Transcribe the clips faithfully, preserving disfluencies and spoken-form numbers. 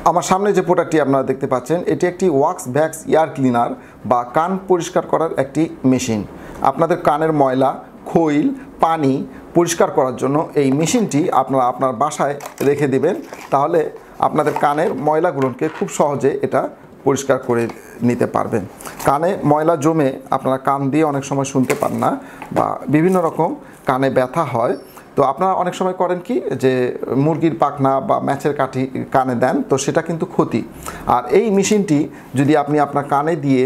আমার সামনে যে প্রোডাক্টটি আপনারা দেখতে পাচ্ছেন এটি একটি ওয়াক্স ভ্যাক্স এয়ার ক্লিনার বা কান পরিষ্কার করার একটি মেশিন। আপনাদের কানের ময়লা, খৈল, পানি পরিষ্কার করার জন্য এই মেশিনটি আপনারা আপনার বাসায় রেখে দিবেন, তাহলে আপনাদের কানের ময়লাগুলোকে খুব সহজে এটা পরিষ্কার করে নিতে পারবেন। কানে ময়লা জমে আপনারা কান দিয়ে অনেক সময় শুনতে পান না বা বিভিন্ন রকম কানে ব্যথা হয়। তো আপনারা অনেক সময় করেন কি যে মুরগির পাখনা বা ম্যাচের কাঠি কানে দেন, তো সেটা কিন্তু ক্ষতি। আর এই মেশিনটি যদি আপনি আপনার কানে দিয়ে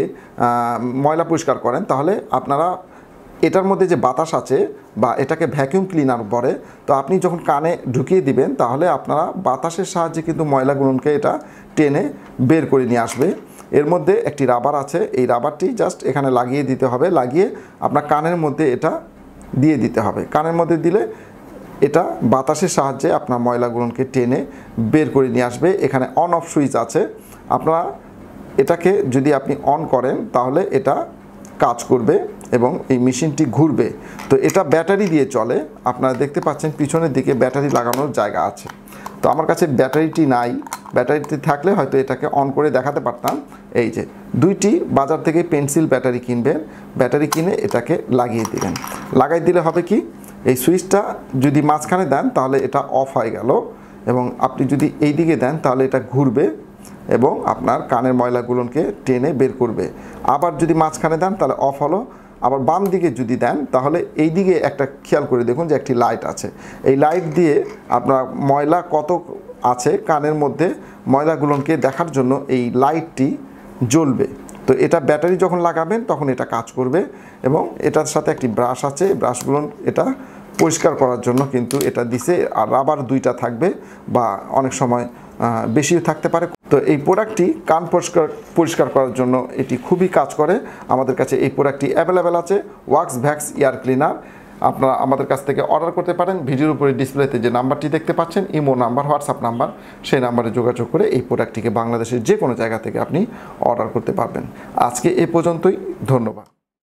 ময়লা পরিষ্কার করেন, তাহলে আপনারা এটার মধ্যে যে বাতাস আছে বা এটাকে ভ্যাকিউম ক্লিনার বলে, তো আপনি যখন কানে ঢুকিয়ে দিবেন তাহলে আপনারা বাতাসের সাহায্যে কিন্তু ময়লাগুলোকে এটা টেনে বের করে নিয়ে আসবে। এর মধ্যে একটি রাবার আছে, এই রাবারটি জাস্ট এখানে লাগিয়ে দিতে হবে, লাগিয়ে আপনার কানের মধ্যে এটা দিয়ে দিতে হবে। কানের মধ্যে দিলে এটা বাতাসের সাহায্যে আপনার ময়লাগুলোকে টেনে বের করে নিয়ে আসবে। এখানে অন অফ সুইচ আছে, আপনারা এটাকে যদি আপনি অন করেন তাহলে এটা কাজ করবে এবং এই মেশিনটি ঘুরবে। তো এটা ব্যাটারি দিয়ে চলে, আপনারা দেখতে পাচ্ছেন পিছনের দিকে ব্যাটারি লাগানোর জায়গা আছে। তো আমার কাছে ব্যাটারিটি নাই, ব্যাটারিটি থাকলে হয়তো এটাকে অন করে দেখাতে পারতাম। এই যে দুইটি বাজার থেকে পেন্সিল ব্যাটারি কিনবেন, ব্যাটারি কিনে এটাকে লাগিয়ে দিবেন। লাগাই দিলে হবে কি, এই সুইচটা যদি মাঝখানে দেন তাহলে এটা অফ হয়ে গেল, এবং আপনি যদি এই দিকে দেন তাহলে এটা ঘুরবে এবং আপনার কানের ময়লাগুলোকে টেনে বের করবে। আবার যদি মাঝখানে দেন তাহলে অফ হলো, আবার বাম দিকে যদি দেন তাহলে এই দিকে একটা খেয়াল করে দেখুন যে একটি লাইট আছে, এই লাইট দিয়ে আপনার ময়লা কত আছে কানের মধ্যে ময়লাগুলোকে দেখার জন্য এই লাইটটি জ্বলবে। তো এটা ব্যাটারি যখন লাগাবেন তখন এটা কাজ করবে, এবং এটার সাথে একটি ব্রাশ আছে, ব্রাশগুলো এটা পরিষ্কার করার জন্য কিন্তু এটা দিছে, আর রাবার দুইটা থাকবে বা অনেক সময় বেশিও থাকতে পারে। তো এই প্রোডাক্টটি কান পরিষ্কার পরিষ্কার করার জন্য এটি খুবই কাজ করে। আমাদের কাছে এই প্রোডাক্টটি অ্যাভেলেবেল আছে, ওয়াক্স ভ্যাক্স এয়ার ক্লিনার। আপনারা আমাদের কাছ থেকে অর্ডার করতে পারেন। ভিডিওর উপরে ডিসপ্লেতে যে নাম্বারটি দেখতে পাচ্ছেন ইমো নাম্বার, হোয়াটসঅ্যাপ নাম্বার, সেই নাম্বারে যোগাযোগ করে এই প্রোডাক্টটিকে বাংলাদেশের যে কোনো জায়গা থেকে আপনি অর্ডার করতে পারবেন। আজকে এ পর্যন্তই, ধন্যবাদ।